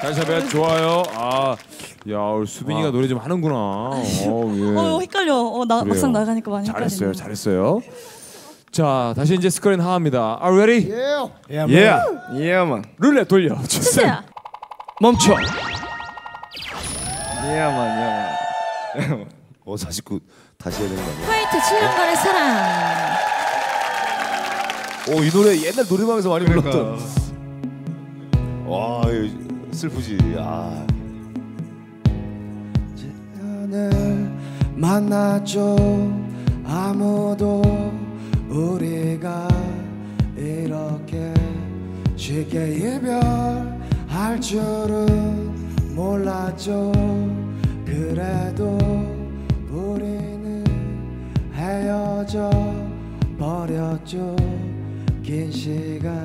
달샤벳 좋아요. 야, 우리 수빈이가 노래 좀 하는구나. 예. 헷갈려. 막상 나가니까 많이 잘했어요, 잘했어요. 자, 다시 이제 스크린 하합니다. Are you ready? Yeah. Yeah, man. 룰렛 돌려 주세요. 멈춰. Yeah, man. 자식구 다시 해야 되는 거 아니야? 화이트 7년간의 사랑. 이 노래 옛날 노래방에서 많이 불렀던. 와, 슬프지. 오늘 만났죠. 아무도 우리가 이렇게 쉽게 이별할 줄은 몰랐죠. 그래도 우리는 헤어져 버렸죠. 긴 시간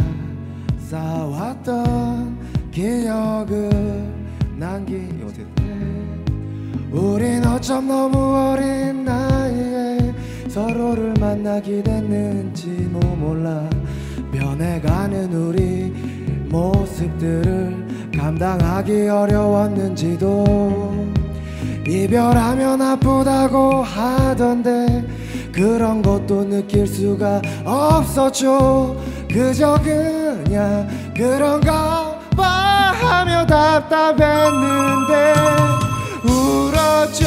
쌓아왔던 기억을 남긴 우린 어쩜 너무 어린 나이에 서로를 만나게 됐는지도 몰라. 변해가는 우리 모습들을 감당하기 어려웠는지도. 이별하면 아프다고 하던데 그런 것도 느낄 수가 없었죠. 그저 그냥 그런가 봐 하며 답답했는데 울었죠.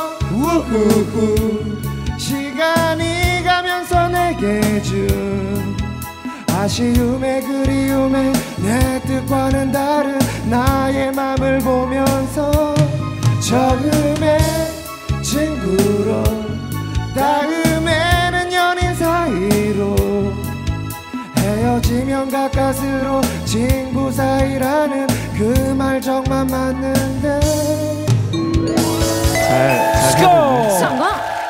우후후. 시간이 가면서 내게 준 아쉬움에 그리움에 내 뜻과는 다른 나의 맘을 보면서 처음에 친구로 다음에는 연인 사이로 헤어지면 가까스로 친구 사이라는 그 말 정말 맞는데. 성공.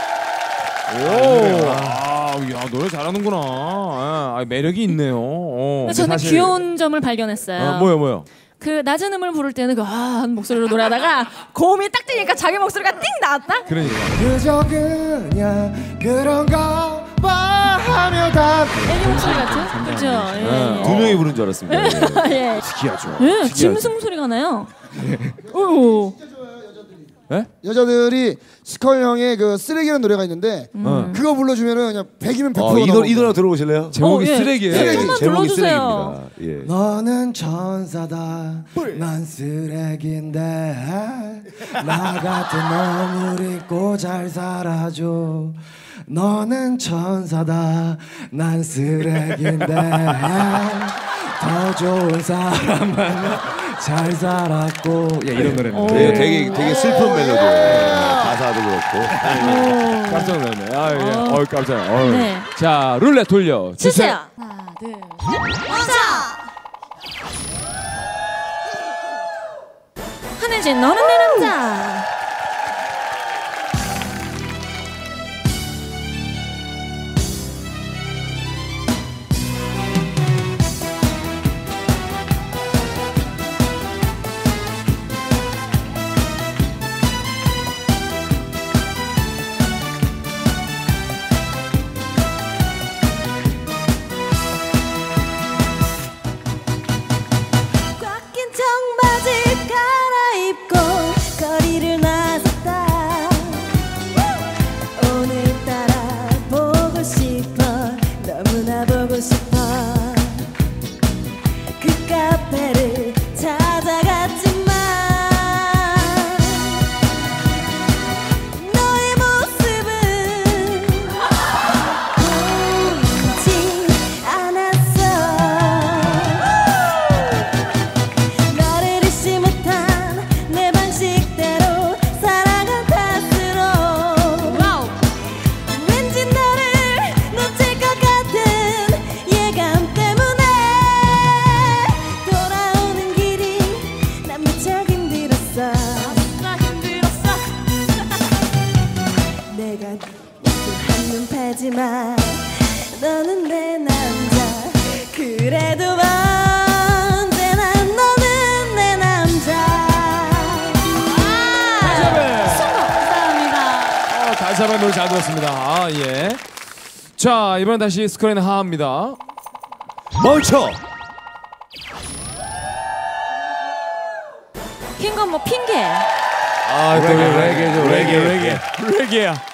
야, 노래 잘하는구나. 매력이 있네요. 저는 사실... 귀여운 점을 발견했어요. 뭐요? 그 낮은 음을 부를 때는 한 목소리로 노래하다가 고음이 딱 뜨니까 자기 목소리가 띵 나왔다. 그러니까. 그저 그냥 그런가 봐 하며 답. 애기 목소리 같은? 그렇죠. 예. 두 명이 부른 줄 알았습니다. 예. 특이하죠. 예, 짐승 소리가 나요. 오. 네? 여자들이 스컬 형의 그 쓰레기라는 노래가 있는데 그거 불러주면은 그냥 100이면 100%. 이 노래 들어보실래요? 제목이 쓰레기예요. 한번 불러주세요. 쓰레기입니다. 너는 천사다, 난 쓰레기인데 나 같은 놈을 잊고 잘 살아줘. 너는 천사다, 난 쓰레기인데 더 좋은 사람 만나 잘 살았고. 이런 노래입니다. 되게 슬픈 멜로디예요. 가사도 그렇고. 깜짝 놀랐네. 깜짝이야. 네. 자, 룰렛 돌려 주세요. 하나, 둘, 셋. 멈춰. 한혜진, 너는 내 남자. 하지만 너는 내 남자. 그래도 언제나 너는 내 남자. 감사합니다. 달사발 노래 잘 들었습니다. 예. 자, 이번엔 다시 스크린 하합니다. 멈춰. 흰 건 뭐 핑계. 아, 또 레게죠, 레게. 레게야.